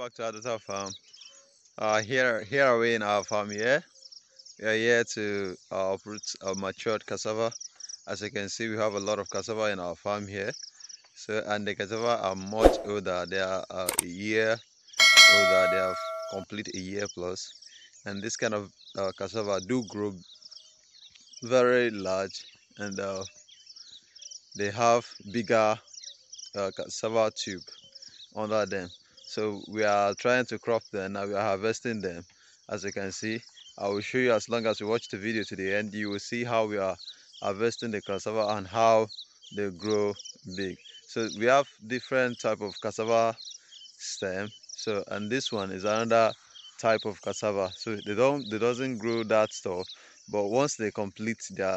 back to Adata Farm. Here are we in our farm here. We are here to uproot matured cassava. As you can see, we have a lot of cassava in our farm here. So, and the cassava are much older. They are a year older. They have complete a year plus. And this kind of cassava do grow very large, and they have bigger cassava tube under them. So we are trying to crop them. Now we are harvesting them. As you can see, I will show you as long as you watch the video to the end. You will see how we are harvesting the cassava and how they grow big. So we have different type of cassava stem. So, and this one is another type of cassava. So they doesn't grow that tall, but once they complete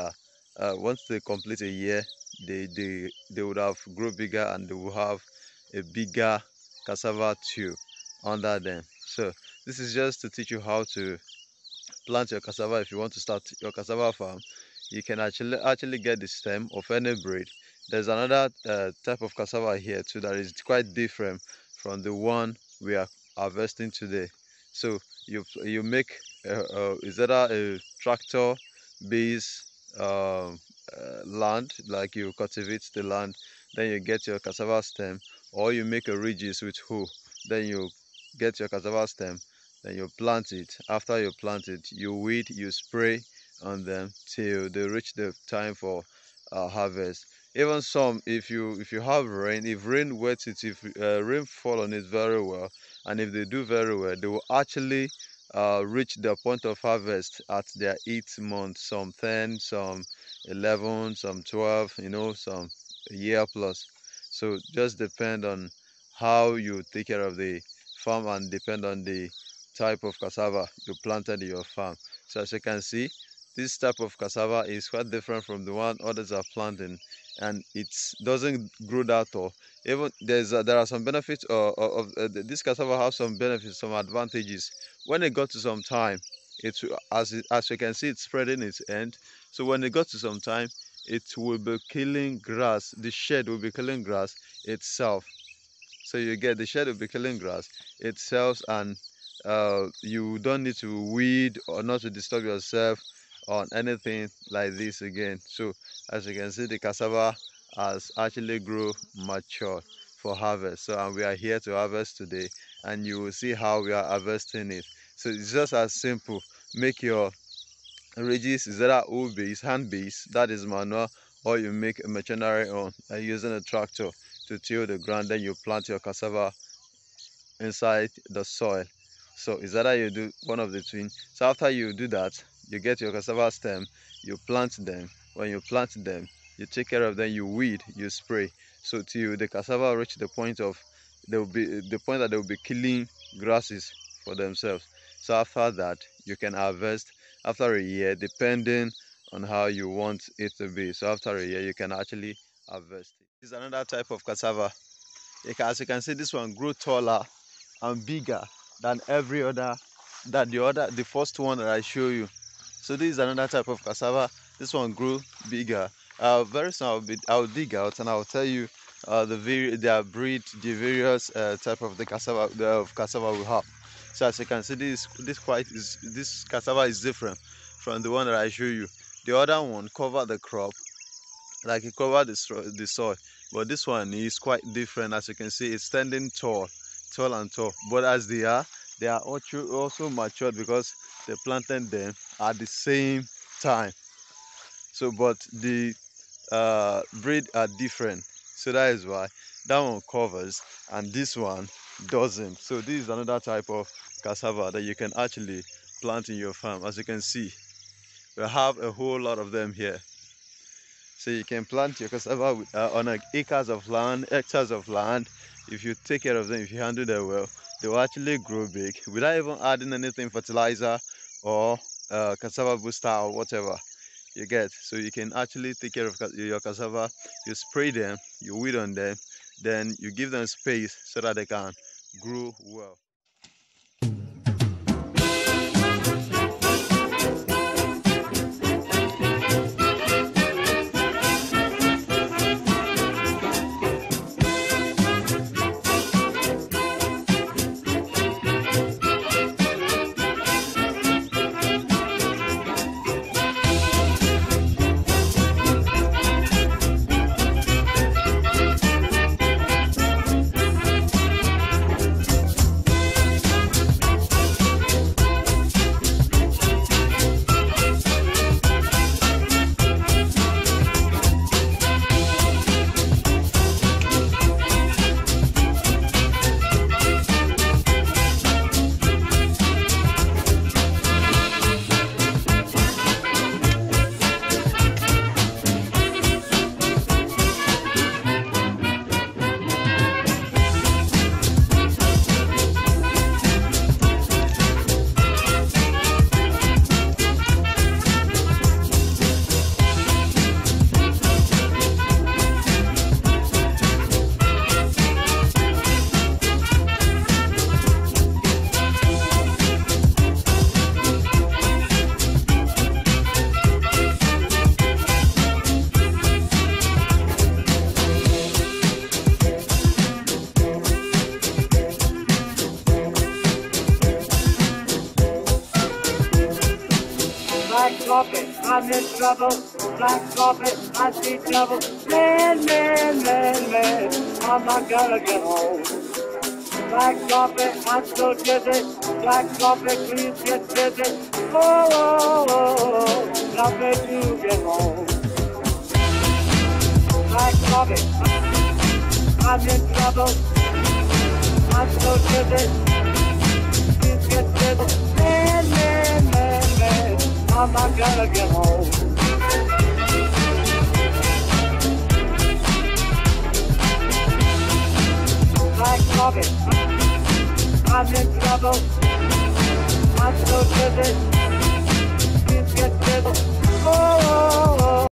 a year, they would have grow bigger, and they will have a bigger cassava tube under them. So this is just to teach you how to plant your cassava. If you want to start your cassava farm, you can actually get the stem of any breed. There's another type of cassava here too that is quite different from the one we are harvesting today. So you make is that a tractor based land, like you cultivate the land, then you get your cassava stem, or you make a ridges with hoe, then you get your cassava stem, then you plant it. After you plant it, you weed, you spray on them till they reach the time for harvest. Even some, if you have rain, if rain wets it, if rain fall on it very well, and if they do very well, they will actually reach the point of harvest at their 8th month, some 10, some 11, some 12, some a year plus. So just depend on how you take care of the farm and depend on the type of cassava you planted in your farm. So as you can see, this type of cassava is quite different from the one others are planting, and it doesn't grow that tall. Even there are some benefits of this cassava has some benefits, some advantages. When it got to some time, as you can see, it's spreading its end. So when it got to some time, it will be killing grass. The shed will be killing grass itself. So you get the shed will be killing grass itself, and you don't need to weed or not to disturb yourself on anything like this again. So as you can see, the cassava has actually grown mature for harvest. So and we are here to harvest today, and you will see how we are harvesting it. So it's just as simple. Make your ridges is either hoe base, hand base, that is manual, or you make a machinery on using a tractor to till the ground. Then you plant your cassava inside the soil. So is either you do one of the two. So after you do that, you get your cassava stem, you plant them. When you plant them, you take care of them, you weed, you spray. So till the cassava reach the point of that they will be killing grasses for themselves. So after that, you can harvest after a year, depending on how you want it to be. So after a year, you can actually harvest it. This is another type of cassava. As you can see, this one grew taller and bigger than the first one that I show you. So this is another type of cassava. This one grew bigger. Very soon I'll dig out and I'll tell you the various type of the cassava we have. So as you can see, this cassava is different from the one that I show you. The other one covered the crop, like it covered the soil, but this one is quite different. As you can see, it's standing tall and tall. But as they are also matured because they planted them at the same time. So but the breed are different, so that is why that one covers and this one doesn't. So this is another type of cassava that you can actually plant in your farm. As you can see, we have a whole lot of them here. So you can plant your cassava on hectares of land. If you take care of them, if you handle them well, they will actually grow big without even adding anything, fertilizer or cassava booster or whatever you get. So you can actually take care of your cassava. You spray them, you weed on them, then you give them space so that they can grow well. I'm in trouble. Black coffee, I see trouble. Man, man, man, man, I'm not gonna get home. Black coffee, I'm so dizzy. Black coffee, please get busy. Oh, oh, oh, help me to get home. Black coffee, I'm in trouble. I'm so dizzy. Please get busy. Man, man, man, man, I'm not gonna get home. Black coffee, I'm in trouble. I'm so dizzy. Please get busy. Oh, oh, oh.